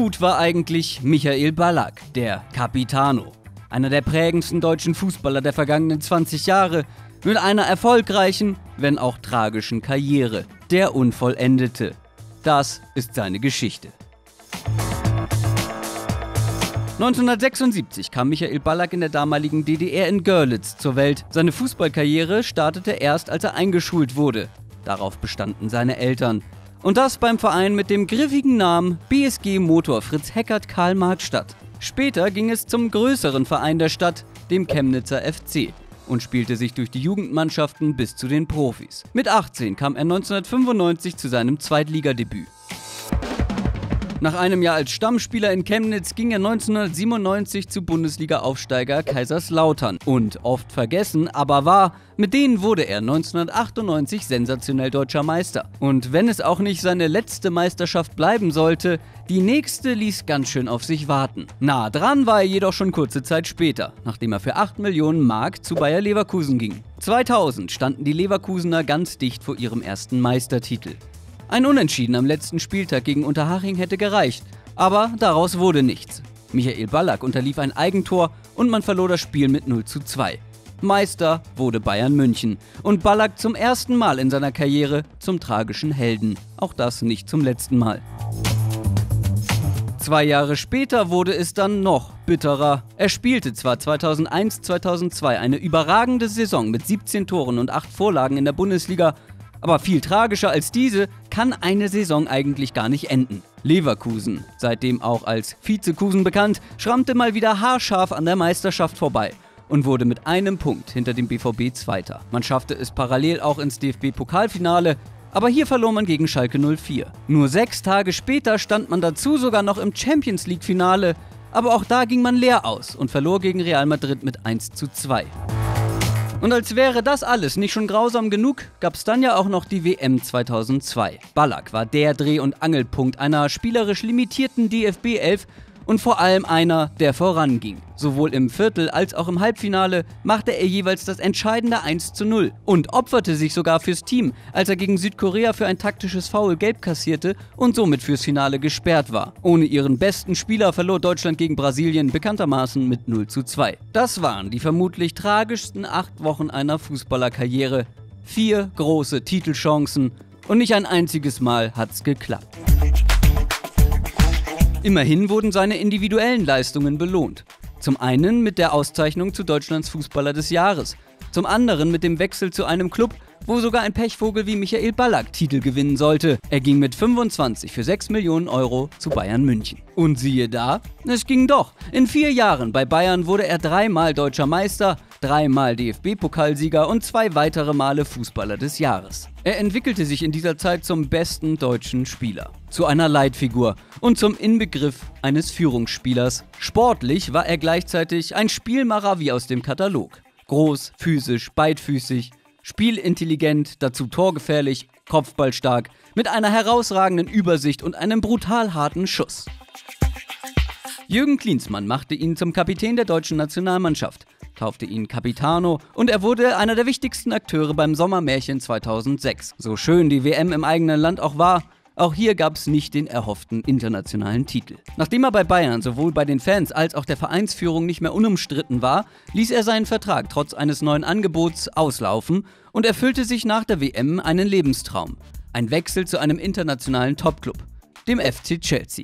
gut war eigentlich Michael Ballack, der Capitano. Einer der prägendsten deutschen Fußballer der vergangenen 20 Jahre, mit einer erfolgreichen, wenn auch tragischen Karriere. Der Unvollendete. Das ist seine Geschichte. 1976 kam Michael Ballack in der damaligen DDR in Görlitz zur Welt. Seine Fußballkarriere startete erst, als er eingeschult wurde. Darauf bestanden seine Eltern. Und das beim Verein mit dem griffigen Namen BSG Motor Fritz Heckert Karl-Marx-Stadt. Später ging es zum größeren Verein der Stadt, dem Chemnitzer FC, und spielte sich durch die Jugendmannschaften bis zu den Profis. Mit 18 kam er 1995 zu seinem Zweitligadebüt. Nach einem Jahr als Stammspieler in Chemnitz ging er 1997 zu Bundesliga-Aufsteiger Kaiserslautern. Und oft vergessen, aber wahr, mit denen wurde er 1998 sensationell deutscher Meister. Und wenn es auch nicht seine letzte Meisterschaft bleiben sollte, die nächste ließ ganz schön auf sich warten. Nah dran war er jedoch schon kurze Zeit später, nachdem er für 8 Millionen Mark zu Bayer Leverkusen ging. 2000 standen die Leverkusener ganz dicht vor ihrem ersten Meistertitel. Ein Unentschieden am letzten Spieltag gegen Unterhaching hätte gereicht, aber daraus wurde nichts. Michael Ballack unterlief ein Eigentor und man verlor das Spiel mit 0:2. Meister wurde Bayern München und Ballack zum ersten Mal in seiner Karriere zum tragischen Helden. Auch das nicht zum letzten Mal. 2 Jahre später wurde es dann noch bitterer. Er spielte zwar 2001/2002 eine überragende Saison mit 17 Toren und 8 Vorlagen in der Bundesliga, aber viel tragischer als diese kann eine Saison eigentlich gar nicht enden. Leverkusen, seitdem auch als Vizekusen bekannt, schrammte mal wieder haarscharf an der Meisterschaft vorbei und wurde mit einem Punkt hinter dem BVB Zweiter. Man schaffte es parallel auch ins DFB-Pokalfinale, aber hier verlor man gegen Schalke 04. Nur 6 Tage später stand man dazu sogar noch im Champions-League-Finale, aber auch da ging man leer aus und verlor gegen Real Madrid mit 1:2. Und als wäre das alles nicht schon grausam genug, gab es dann ja auch noch die WM 2002. Ballack war der Dreh- und Angelpunkt einer spielerisch limitierten DFB-11 und vor allem einer, der voranging. Sowohl im Viertel- als auch im Halbfinale machte er jeweils das entscheidende 1:0 und opferte sich sogar fürs Team, als er gegen Südkorea für ein taktisches Foul gelb kassierte und somit fürs Finale gesperrt war. Ohne ihren besten Spieler verlor Deutschland gegen Brasilien bekanntermaßen mit 0:2. Das waren die vermutlich tragischsten 8 Wochen einer Fußballerkarriere. 4 große Titelchancen und nicht ein einziges Mal hat's geklappt. Immerhin wurden seine individuellen Leistungen belohnt. Zum einen mit der Auszeichnung zu Deutschlands Fußballer des Jahres, zum anderen mit dem Wechsel zu einem Club, wo sogar ein Pechvogel wie Michael Ballack Titel gewinnen sollte. Er ging mit 25 für 6 Millionen Euro zu Bayern München. Und siehe da, es ging doch. In 4 Jahren bei Bayern wurde er 3-mal Deutscher Meister, 3-mal DFB-Pokalsieger und 2 weitere Male Fußballer des Jahres. Er entwickelte sich in dieser Zeit zum besten deutschen Spieler, zu einer Leitfigur und zum Inbegriff eines Führungsspielers. Sportlich war er gleichzeitig ein Spielmacher wie aus dem Katalog. Groß, physisch, beidfüßig, spielintelligent, dazu torgefährlich, kopfballstark, mit einer herausragenden Übersicht und einem brutal harten Schuss. Jürgen Klinsmann machte ihn zum Kapitän der deutschen Nationalmannschaft, taufte ihn Capitano und er wurde einer der wichtigsten Akteure beim Sommermärchen 2006. So schön die WM im eigenen Land auch war, auch hier gab es nicht den erhofften internationalen Titel. Nachdem er bei Bayern sowohl bei den Fans als auch der Vereinsführung nicht mehr unumstritten war, ließ er seinen Vertrag trotz eines neuen Angebots auslaufen und erfüllte sich nach der WM einen Lebenstraum. Ein Wechsel zu einem internationalen Topclub, dem FC Chelsea.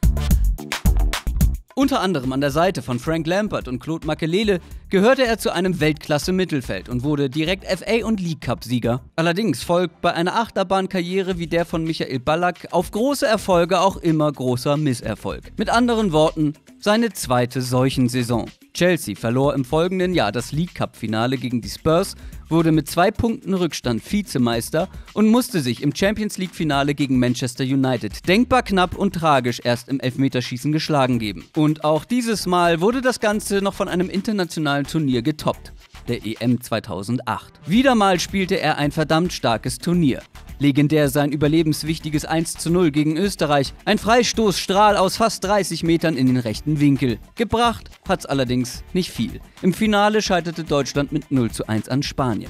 Unter anderem an der Seite von Frank Lampard und Claude Makelele gehörte er zu einem Weltklasse-Mittelfeld und wurde direkt FA- und League-Cup-Sieger. Allerdings folgt bei einer Achterbahnkarriere wie der von Michael Ballack auf große Erfolge auch immer großer Misserfolg. Mit anderen Worten, seine zweite Seuchensaison. Chelsea verlor im folgenden Jahr das League-Cup-Finale gegen die Spurs, wurde mit 2 Punkten Rückstand Vizemeister und musste sich im Champions-League-Finale gegen Manchester United denkbar knapp und tragisch erst im Elfmeterschießen geschlagen geben. Und auch dieses Mal wurde das Ganze noch von einem internationalen Turnier getoppt, der EM 2008. Wieder mal spielte er ein verdammt starkes Turnier. Legendär sein überlebenswichtiges 1:0 gegen Österreich, ein Freistoßstrahl aus fast 30 Metern in den rechten Winkel. Gebracht hat's allerdings nicht viel. Im Finale scheiterte Deutschland mit 0:1 an Spanien.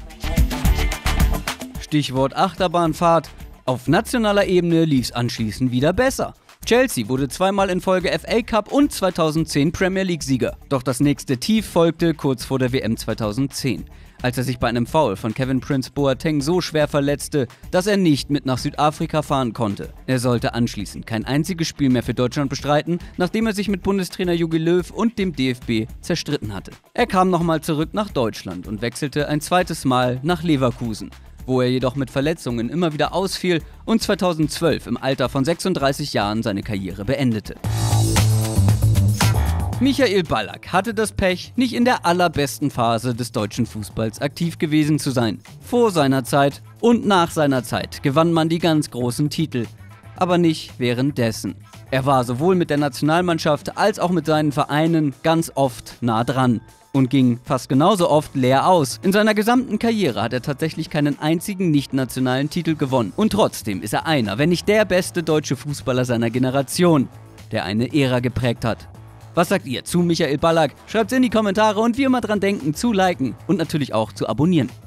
Stichwort Achterbahnfahrt. Auf nationaler Ebene lief's anschließend wieder besser. Chelsea wurde zweimal in Folge FA Cup und 2010 Premier League Sieger. Doch das nächste Tief folgte kurz vor der WM 2010, als er sich bei einem Foul von Kevin Prince Boateng so schwer verletzte, dass er nicht mit nach Südafrika fahren konnte. Er sollte anschließend kein einziges Spiel mehr für Deutschland bestreiten, nachdem er sich mit Bundestrainer Jogi Löw und dem DFB zerstritten hatte. Er kam nochmal zurück nach Deutschland und wechselte ein zweites Mal nach Leverkusen, wo er jedoch mit Verletzungen immer wieder ausfiel und 2012 im Alter von 36 Jahren seine Karriere beendete. Michael Ballack hatte das Pech, nicht in der allerbesten Phase des deutschen Fußballs aktiv gewesen zu sein. Vor seiner Zeit und nach seiner Zeit gewann man die ganz großen Titel, aber nicht währenddessen. Er war sowohl mit der Nationalmannschaft als auch mit seinen Vereinen ganz oft nah dran und ging fast genauso oft leer aus. In seiner gesamten Karriere hat er tatsächlich keinen einzigen nicht-nationalen Titel gewonnen. Und trotzdem ist er einer, wenn nicht der beste deutsche Fußballer seiner Generation, der eine Ära geprägt hat. Was sagt ihr zu Michael Ballack? Schreibt's in die Kommentare und wie immer dran denken, zu liken und natürlich auch zu abonnieren.